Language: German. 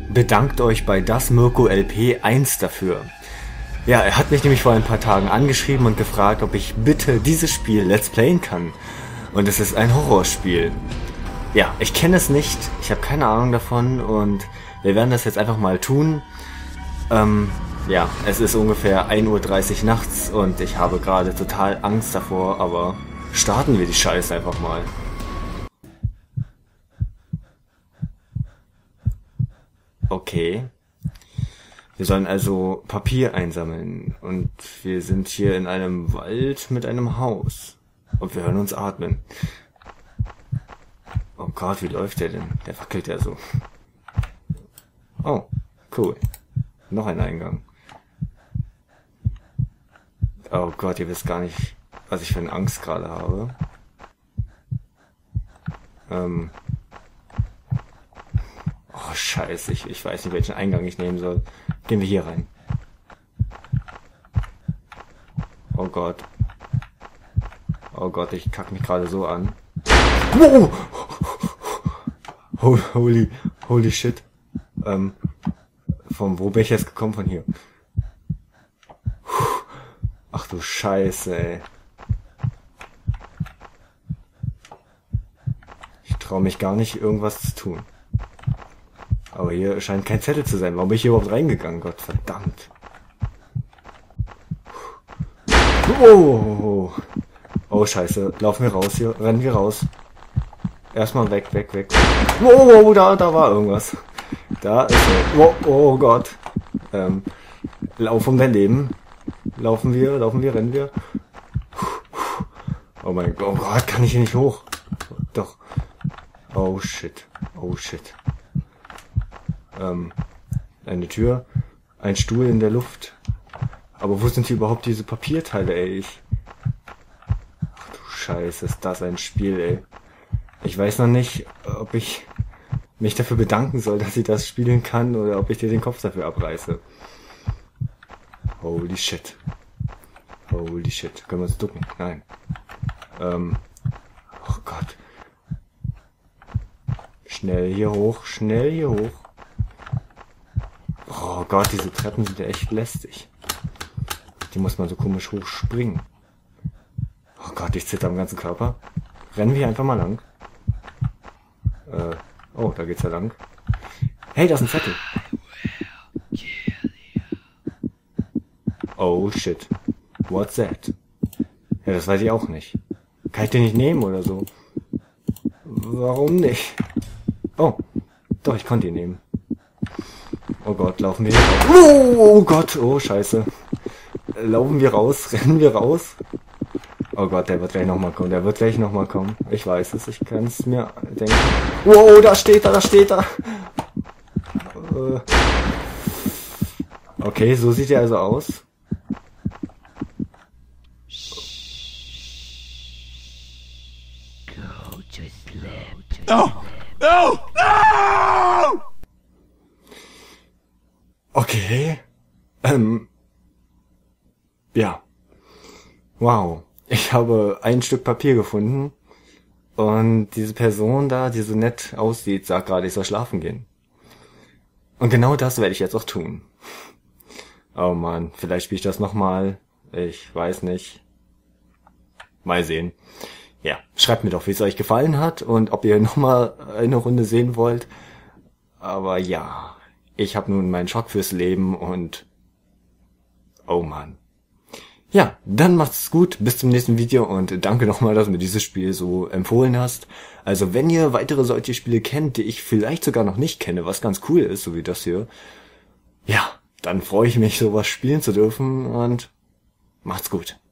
bedankt euch bei Das Mirko LP 1 dafür. Ja, er hat mich nämlich vor ein paar Tagen angeschrieben und gefragt, ob ich bitte dieses Spiel Let's Playen kann. Und es ist ein Horrorspiel. Ja, ich kenne es nicht, ich habe keine Ahnung davon und wir werden das jetzt einfach mal tun. Ja, es ist ungefähr 1:30 Uhr nachts und ich habe gerade total Angst davor, aber starten wir die Scheiße einfach mal. Okay. Wir sollen also Papier einsammeln und wir sind hier in einem Wald mit einem Haus und wir hören uns atmen. Oh Gott, wie läuft der denn? Der wackelt ja so. Oh, cool. Noch ein Eingang. Oh Gott, ihr wisst gar nicht, was ich für eine Angst gerade habe. Oh scheiße, ich weiß nicht, welchen Eingang ich nehmen soll. Gehen wir hier rein. Oh Gott. Oh Gott, ich kack mich gerade so an. Wow! Holy shit. Wo bin ich jetzt gekommen? Von hier. Ach du Scheiße, ey. Ich traue mich gar nicht, irgendwas zu tun. Aber hier scheint kein Zettel zu sein. Warum bin ich hier überhaupt reingegangen? Gott verdammt. Oh, oh Scheiße. Laufen wir raus hier. Rennen wir raus. Erstmal weg. Oh, da war irgendwas. Da ist er. Oh Gott. Lauf um dein Leben. Laufen wir, rennen wir. Oh mein Gott. Oh Gott, kann ich hier nicht hoch? Doch. Oh shit. Eine Tür, ein Stuhl in der Luft. Aber wo sind hier überhaupt diese Papierteile, ey? Ach du Scheiße, ist das ein Spiel, ey. Ich weiß noch nicht, ob ich mich dafür bedanken soll, dass ich das spielen kann, oder ob ich dir den Kopf dafür abreiße. Holy shit. Können wir uns ducken? Nein. Oh Gott. Schnell hier hoch. Oh Gott, diese Treppen sind ja echt lästig. Die muss man so komisch hochspringen. Oh Gott, ich zitter am ganzen Körper. Rennen wir einfach mal lang. Oh, da geht's ja lang. Hey, da ist ein Zettel. Oh shit. What's that? Ja, das weiß ich auch nicht. Kann ich den nicht nehmen oder so? Warum nicht? Oh, doch, ich konnte ihn nehmen. Oh Gott, laufen wir raus. Oh Gott, oh Scheiße. Laufen wir raus, rennen wir raus. Oh Gott, der wird gleich nochmal kommen. Ich weiß es, ich kann es mir denken. Wow, da steht er. Okay, so sieht er also aus. No! Okay. Ja. Wow. Ich habe ein Stück Papier gefunden und diese Person da, die so nett aussieht, sagt gerade, ich soll schlafen gehen. Und genau das werde ich jetzt auch tun. Oh Mann, vielleicht spiele ich das nochmal. Ich weiß nicht. Mal sehen. Ja, schreibt mir doch, wie es euch gefallen hat und ob ihr nochmal eine Runde sehen wollt. Aber ja, ich habe nun meinen Schock fürs Leben und... Oh Mann. Ja, dann macht's gut, bis zum nächsten Video und danke nochmal, dass du mir dieses Spiel so empfohlen hast. Also wenn ihr weitere solche Spiele kennt, die ich vielleicht sogar noch nicht kenne, was ganz cool ist, so wie das hier, ja, dann freue ich mich, sowas spielen zu dürfen und macht's gut.